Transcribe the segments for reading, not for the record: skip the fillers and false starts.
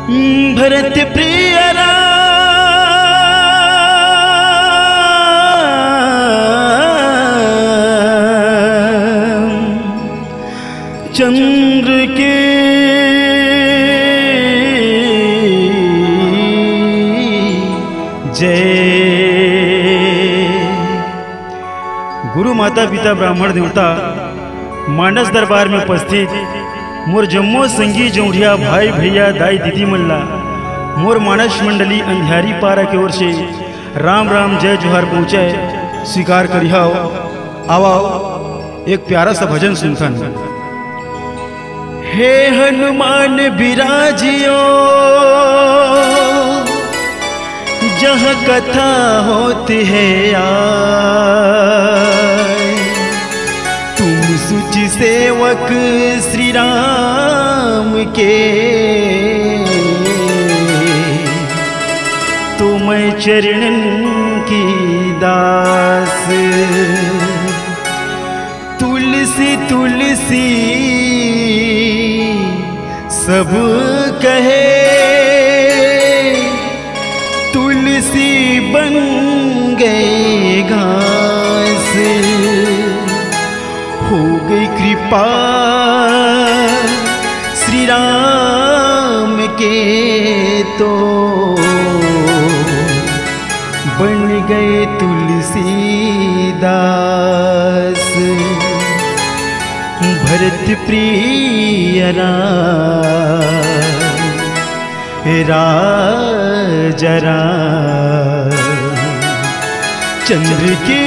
भरत प्रिय चंद्र के जय। गुरु माता पिता ब्राह्मण देवता मानस दरबार में उपस्थित मोर जम्मो संगी जोड़िया भाई भैया दाई दीदी मल्ला मोर मानस मंडली अंधियारी पारा की ओर से राम राम जय जोहार पहुँचे स्वीकार करिहाओ। आओ एक प्यारा सा भजन सुनता। हे हनुमान बिराजियो जहाँ कथा होती है तुम सुचि सेवक श्री राम के तो मैं चरणन की दास। तुलसी तुलसी सब कहे तुलसी बन गए घास। हो गई कृपा श्री राम के तो बन गए तुलसीदास। भरत प्रिय राजा चंद्र के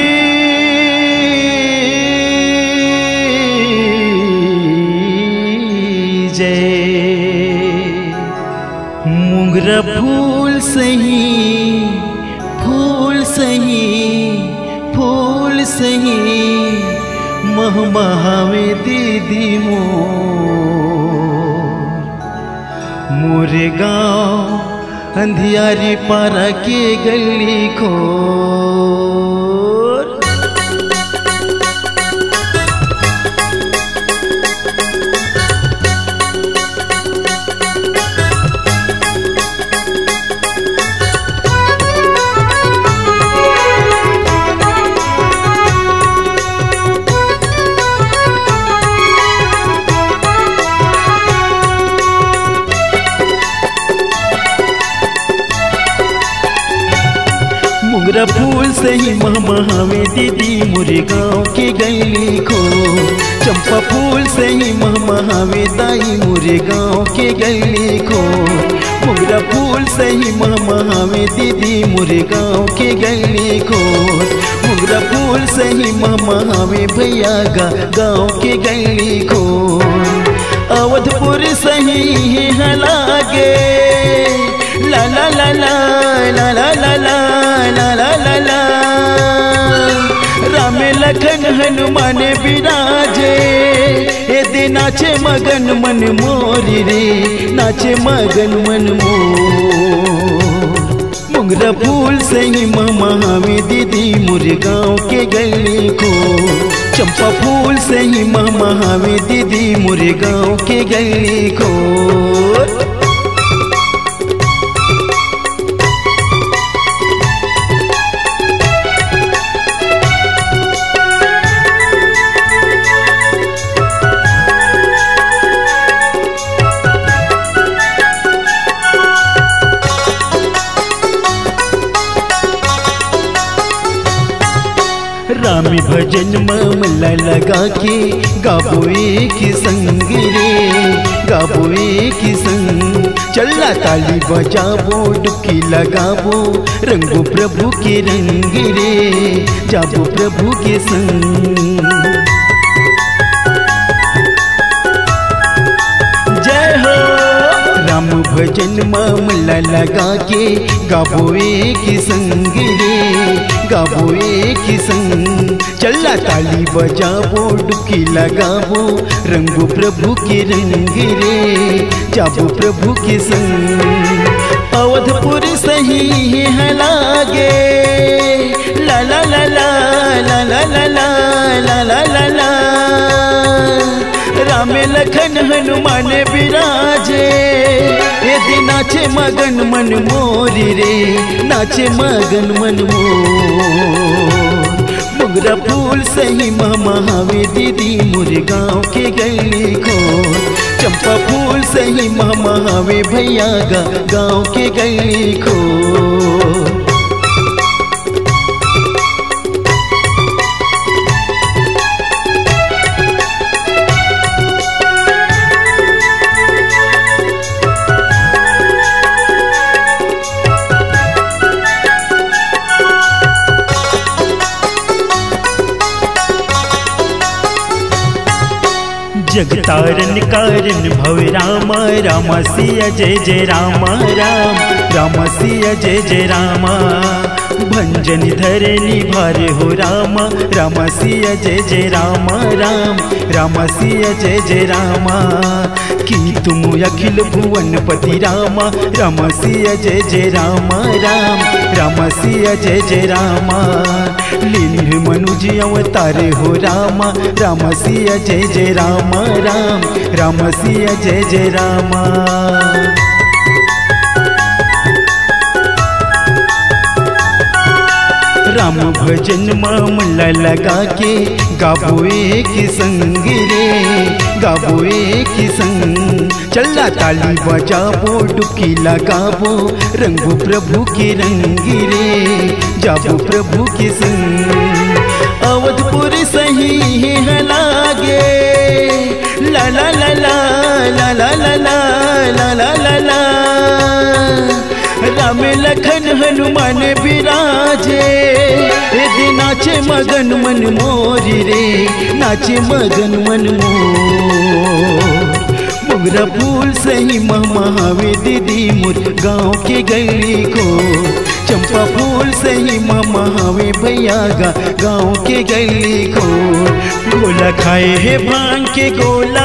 जय। मोगरा फूल सही फूल सही फूल सही मह महावे दीदी मोरे गाँव अंधियारी पारा के गली खोर। मोगरा फूल सही महमहावे दीदी मोरे गाँव के गली को। चंपा फूल सही महमहावे दाई मोरे गाँव के गली को। मोगरा फूल सही महमहावे दीदी मोरे गाँव के गली को। मोगरा फूल सही महमहावे भैया गाँव के गली को। अवधपुर सही है लागे ला ला ला ला ला ला ला ला ला ला ला ला। राम लखन हनुमान बिराजे ए दे नाचे मगन मन मोरी रे नाचे मगन मन मोर। मोगरा फूल सही महावे दीदी मोरे गाँव के गली को। चंपा फूल सही महावे दीदी मोरे गाँव के गली को। रामी भजन मामला लगा के गाबो एक संग रे गाबो एक संग। चलना ताली बजाबो डुबकी लगाबो रंगो प्रभु के रंग रे जाबो प्रभु के संग। जय हो राम भजन मामला लगा के गाबो एक संग रे गाबो एक संग। चला ताली बजाबो डुबकी लगाबो रंगो प्रभु के रंग रे जाबो प्रभु के संग। अवधपुर सही है लागे ला ला ला ला ला ला ला ला ला ला ला। राम लखन हनुमान बिराजे ए दे नाचे मगन मन मोरी रे, नाचे मगन मन मोर। मोगरा फूल सही महावे दीदी मोरे गाँव के गली खोर। चंपा फूल सही महावे भैया गाँव के गली खोर। जगतारण कारण भव राम, राम सिया जय जय राम राम, राम सिया जय जय राम। भंजन धरनी भारे हो राम, राम सिया जय जय राम राम, राम सिया जय जय राम। कि तुम अखिल भुवन पति राम, राम सिया जय जय राम राम, राम सिया जय जय राम। लीन मनुज अवतारे हो राम, राम सिया जय जय राम राम, राम सिया जय जय राम। राम भजन मामला लगा के गाबो एक संग रे, गाबो एक संग। चला ताली बजाबो डुबकी लगाबो, रंगो प्रभु के रंग रे, जाबो प्रभु के संग। अवधपुर सही है लागे, ला ला ला ला ला ला ला ला ला ला ला। राम लखन हनुमान विराजे, दे नाचे मगन मन मोरी रे, नाचे मगन मन मोर। मोगरा फूल सही महावे दीदी मोर गाँव के गली को। चंपा फूल सही महावे भैया गाँव के गली को। गोला खाए है भांग के गोला,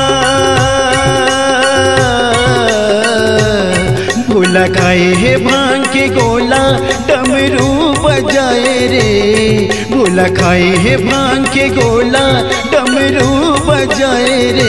गोला खाए है भांग के गोला, डमरू बजाए रे। गोला खाए है भांग के गोला, डमरू बजाए रे।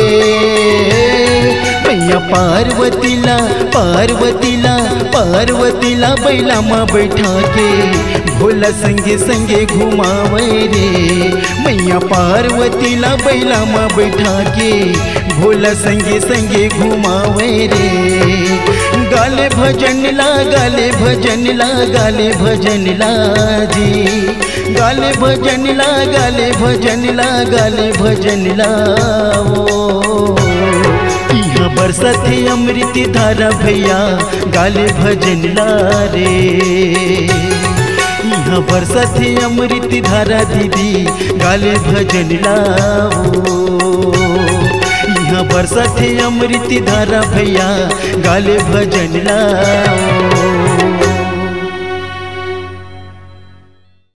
भैया पार्वतीला पार्वतीला पार्वतीला बैला माँ बैठा के, भोला संगे संगे घुमावे रे। मैया पार्वतीला बैला माँ बैठा के, भोला संगे संगे घुमावे रे। गाले भजन ला, गाले भजन ला, गाले भजन ला जी। गाले भजन ला, गाले भजन ला, गाले भजन ला। यहाँ बरसत अमृत धारा भैया, गाले भजन ला रे। यहाँ बरसत अमृत धारा दीदी, गाले भजन लाओ। यहाँ बरसत अमृत धारा भैया, गाले भजन लाओ।